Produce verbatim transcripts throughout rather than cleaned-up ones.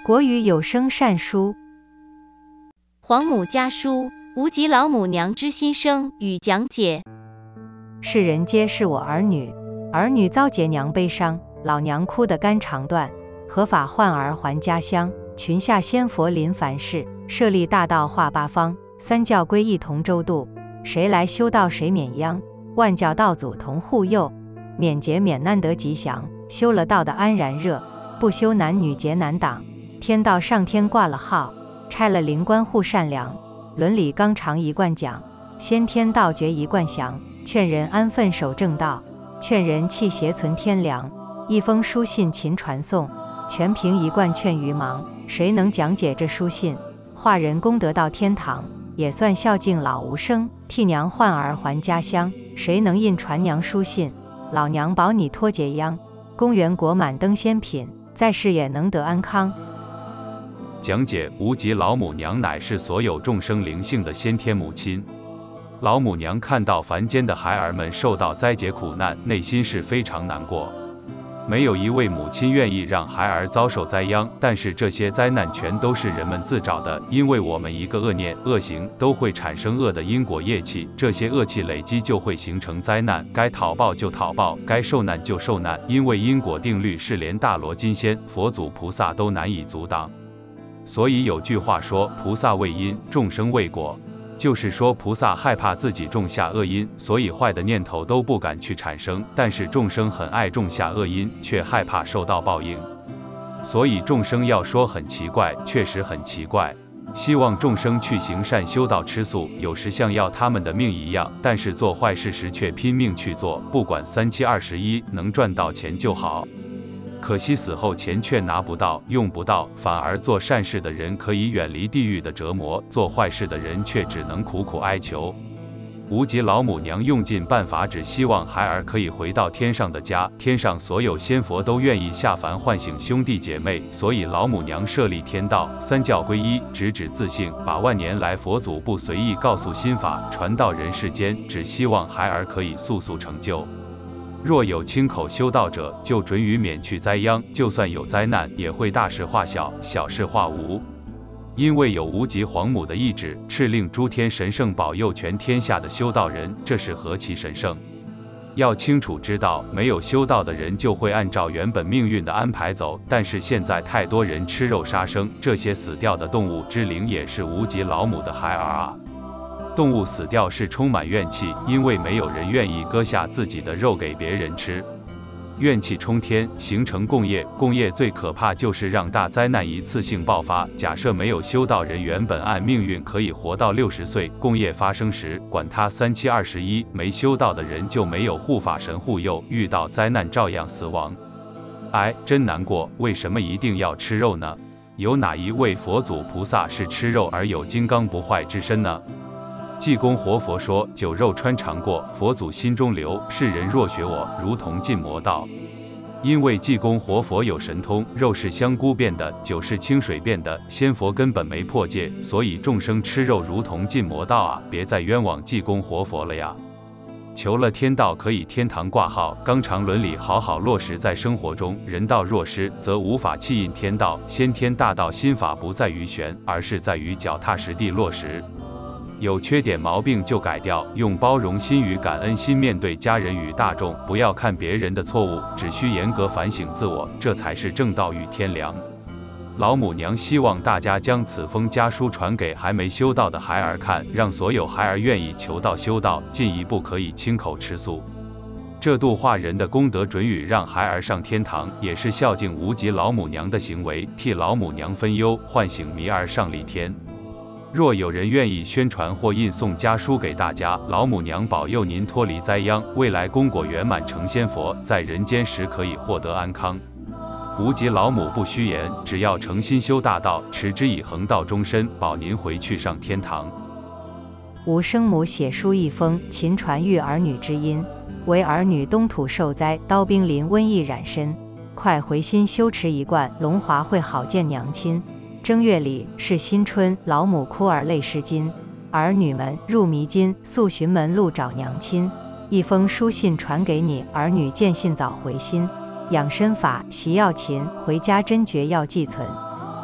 国语有声善书。 皇母家书，无极老母娘之心声与讲解。 世人皆是我儿女，儿女遭劫娘悲伤，老娘哭得肝肠断。合法换儿还家乡，群下仙佛临凡世，设立大道化八方，三教归一同周度。谁来修道谁免殃，万教道祖同护佑。免劫免难得吉祥，修了道的安然热。不修男女劫难挡，天道上天挂了号，拆了灵官护善良。伦理纲常一贯讲，先天道诀一贯详。劝人安分守正道，劝人弃邪存天良。一封书信勤传颂，全凭一贯劝愚盲。谁能讲解这书信，化人功德到天堂，也算孝敬老无生，替娘换儿还家乡。谁能印传娘书信，老娘保你脱劫殃。公园果满登仙品，在世也能得安康。 讲解无极老母娘乃是所有众生灵性的先天母亲。老母娘看到凡间的孩儿们受到灾劫苦难，内心是非常难过。没有一位母亲愿意让孩儿遭受灾殃，但是这些灾难全都是人们自找的，因为我们一个恶念、恶行都会产生恶的因果业气，这些恶气累积就会形成灾难，该讨报就讨报，该受难就受难，因为因果定律是连大罗金仙、佛祖、菩萨都难以阻挡。所以有句话说，菩萨为因，众生为果。就是说，菩萨害怕自己种下恶因，所以坏的念头都不敢去产生，但是众生很爱种下恶因，却害怕受到报应。所以众生要说很奇怪，确实很奇怪。希望众生去行善修道吃素，有时像要他们的命一样，但是做坏事时却拼命去做，不管三七二十一，能赚到钱就好。可惜死后钱却拿不到，用不到，反而做善事的人可以远离地狱的折磨，做坏事的人却只能苦苦哀求。无极老母娘用尽办法，只希望孩儿可以回到天上的家，天上所有仙佛都愿意下凡唤醒兄弟姐妹，所以老母娘设立天道，三教归一，直指自性，把万年来佛祖不随意告诉心法传到人世间，只希望孩儿可以速速成就。若有亲口修道者，就准予免去灾殃，就算有灾难，也会大事化小，小事化无。因为有无极皇母的意志，敕令诸天神圣保佑全天下的修道人，这是何其神圣！要清楚知道，没有修道的人就会按照原本命运的安排走，但是现在太多人吃肉杀生，这些死掉的动物之灵也是无极老母的孩儿啊。动物死掉是充满怨气，因为没有人愿意割下自己的肉给别人吃。怨气冲天，形成共业，共业最可怕就是让大灾难一次性爆发。假设没有修道人原本按命运可以活到六十岁，共业发生时，管他三七二十一，没修道的人就没有护法神护佑，遇到灾难照样死亡。哎，真难过，为什么一定要吃肉呢？有哪一位佛祖菩萨是吃肉而有金刚不坏之身呢？济公活佛说，酒肉穿肠过，佛祖心中留，世人若学我，如同进魔道。因为济公活佛有神通，肉是香菇变的，酒是清水变的，仙佛根本没破戒，所以众生吃肉如同进魔道啊！别再冤枉济公活佛了呀！求了天道可以天堂挂号，纲常伦理好好落实在生活中，人道若失，则无法契印天道。先天大道心法不在于玄，而是在于脚踏实地落实。有缺点毛病就改掉，用包容心与感恩心面对家人与大众，不要看别人的错误，只需严格反省自我，这才是正道与天良。老母娘希望大家将此封家书传给还没修道的孩儿看，让所有孩儿愿意求道修道，进一步可以亲口吃素。这度化人的功德准予让孩儿上天堂，也是孝敬无极老母娘的行为，替老母娘分忧，唤醒迷儿上立天。若有人愿意宣传或印送家书给大家，老母娘保佑您脱离灾殃，未来功果圆满成仙佛，在人间时可以获得安康。无极老母不虚言，只要诚心修大道，持之以恒到终身，保您回去上天堂。 吴生母写书一封，勤传育儿女之音，为儿女东土受灾，刀兵临瘟疫染身，快回心修持一贯，龙华会好见娘亲。正月里是新春，老母哭儿泪湿巾，儿女们入迷津，速寻门路找娘亲。一封书信传给你，儿女见信早回心。养身法习要勤，回家真诀要记存。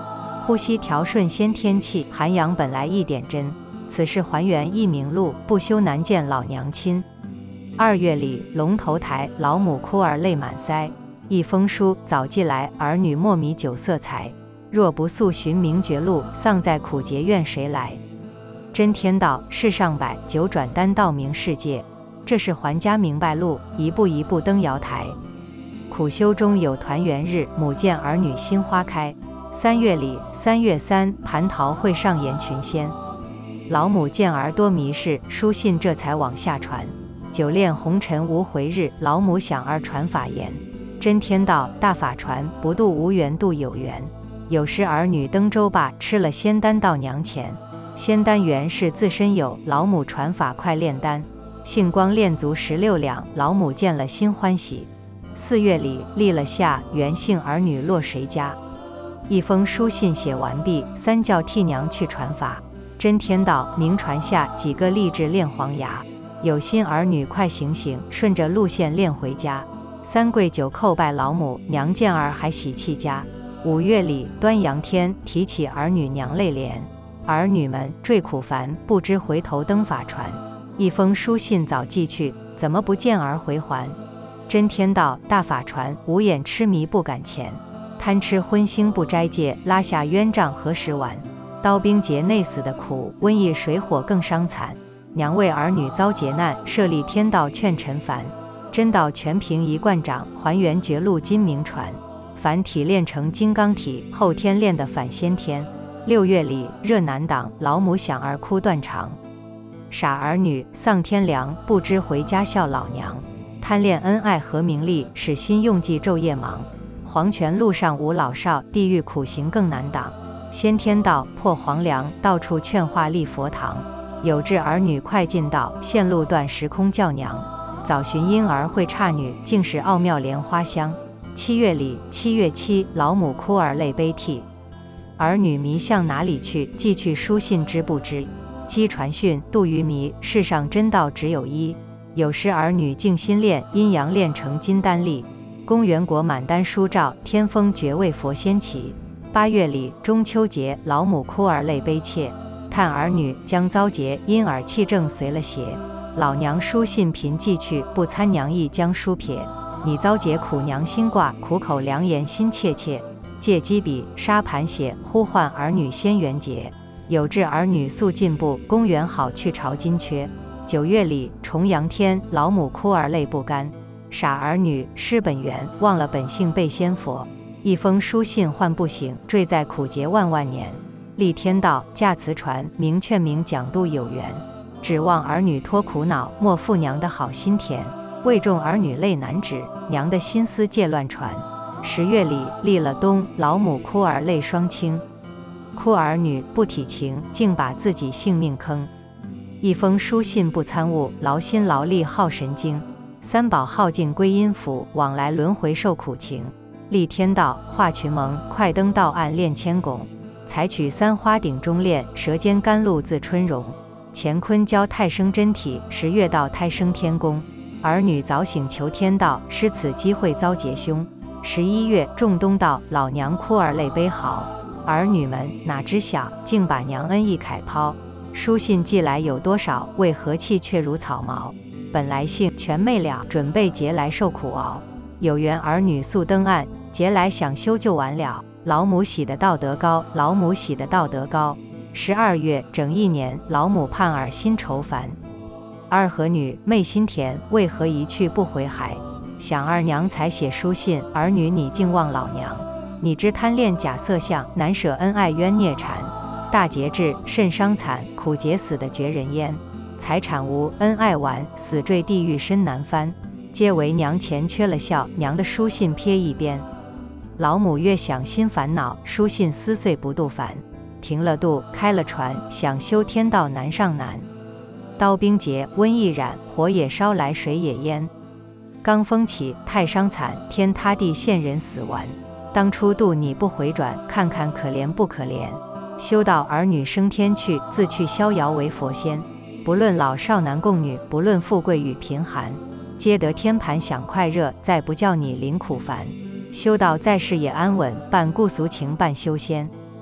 呼吸调顺先天气，涵养本来一点真。此事还原一名录，不修难见老娘亲。二月里，龙头台，老母哭儿泪满腮。一封书早寄来，儿女莫迷酒色财。若不速寻名绝路，丧在苦节怨谁来？真天道，世上百，九转单道明世界。这是还家明白路，一步一步登瑶台。苦修中有团圆日，母见儿女心花开。三月里，三月三，蟠桃会上演群仙。老母见儿多迷事，书信这才往下传。久恋红尘无回日，老母想儿传法言。真天道，大法传，不渡无缘度有缘。有时儿女登舟罢，吃了仙丹到娘前。仙丹原是自身有，老母传法快炼丹。杏光炼足十六两，老母见了心欢喜。四月里，立了下，原姓儿女落谁家？一封书信写完毕，三叫替娘去传法。真天道，明传下，几个立志炼黄牙。有心儿女快醒醒，顺着路线练回家。三跪九叩拜老母，娘见儿还喜气家。五月里，端阳天，提起儿女娘泪连。儿女们坠苦烦，不知回头登法传。一封书信早寄去，怎么不见儿回还？真天道，大法传，无眼痴迷不敢前。贪吃荤腥不斋戒，拉下冤账何时完？刀兵劫内死的苦，瘟疫水火更伤残。娘为儿女遭劫难，设立天道劝尘凡。真道全凭一贯掌，还原绝路今明传。凡体炼成金刚体，后天练得反先天。六月里，热难挡，老母想儿哭断肠。傻儿女丧天良，不知回家孝老娘。贪恋恩爱和名利，使心用计昼夜忙。黄泉路上无老少，地狱苦行更难挡。先天道破黄梁，到处劝化立佛堂。有志儿女快进道，线路断时空叫娘。早寻婴儿会差女，竟是奥妙莲花香。七月里，七月七，老母哭儿泪悲涕。儿女迷向哪里去？寄去书信知不知？积传讯，度愚迷，世上真道只有一。有时儿女静心练，阴阳炼成金丹力。公元国满丹书照，天风绝味佛仙起。八月里，中秋节，老母哭儿泪悲切。叹儿女将遭劫，因耳气正随了邪。老娘书信频寄去，不参娘意将书撇。你遭劫苦娘心挂，苦口良言心切切。借机笔沙盘写，呼唤儿女先元节。有志儿女速进步，公元好去朝金阙。九月里，重阳天，老母哭儿泪不干。傻儿女失本源，忘了本性被仙佛。一封书信唤不醒，坠在苦劫万万年。立天道驾慈传，明劝明讲度有缘。指望儿女脱苦恼，莫负娘的好心田。为众儿女泪难止，娘的心思借乱传。十月里，立了冬，老母哭儿泪双倾。哭儿女不体情，竟把自己性命坑。一封书信不参悟，劳心劳力耗神经。三宝耗尽归阴府，往来轮回受苦情。立天道化群盟，快登道岸练千拱。采取三花顶中炼，舌尖甘露自春荣。乾坤教太生真体，十月道胎生天宫。儿女早醒求天道，失此机会遭劫凶。十一月仲冬道，老娘哭儿泪悲嚎。儿女们哪知晓，竟把娘恩义慨抛。书信寄来有多少？为何气却如草毛？本来性全昧了，准备劫来受苦熬。有缘儿女速登岸，劫来想修就完了。老母喜的道德高，老母喜的道德高。十二月整一年，老母盼儿心愁烦。二和女昧心甜，为何一去不回还？想二娘才写书信，儿女你竟忘老娘。你知贪恋假色相，难舍恩爱冤孽缠。大劫至，甚伤惨，苦劫死的绝人烟。财产无，恩爱完，死坠地狱深难翻。皆为娘前缺了孝，娘的书信瞥一边。老母越想心烦恼，书信撕碎不度烦。停了渡，开了船，想修天道难上难。刀兵劫，瘟疫染，火也烧来，水也淹。罡风起，太伤惨，天塌地陷，人死完。当初渡你不回转，看看可怜不可怜。修道儿女升天去，自去逍遥为佛仙。不论老少男共女，不论富贵与贫寒，皆得天盘享快乐，再不叫你临苦烦。修道在世也安稳，半故俗情半修仙。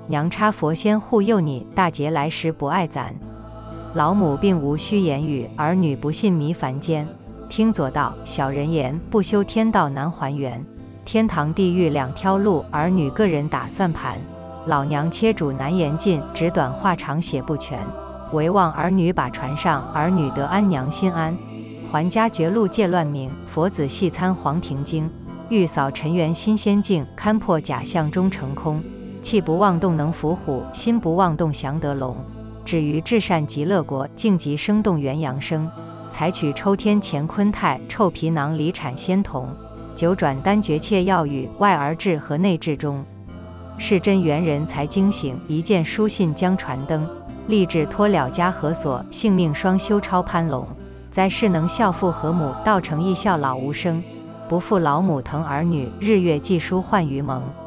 娘差佛仙护佑你，大劫来时不爱咱。老母并无需言语，儿女不信迷凡间。听左道，小人言，不修天道难还原。天堂地狱两条路，儿女个人打算盘。老娘切主难言尽，纸短话长写不全。唯望儿女把传上，儿女得安娘心安。还家绝路戒乱名，佛子细参黄庭经。欲扫尘缘心仙境，勘破假象终成空。气不妄动能伏虎，心不妄动降得龙。至于至善极乐国，静极生动元阳生。采取抽天乾坤泰，臭皮囊里产仙童。九转丹诀切要语，外而治和内治中。是真元人才惊醒，一见书信将传灯。立志脱了家和所，性命双修超攀龙。在世能孝父和母，道成义孝老无声。不负老母疼儿女，日月寄书换于盟。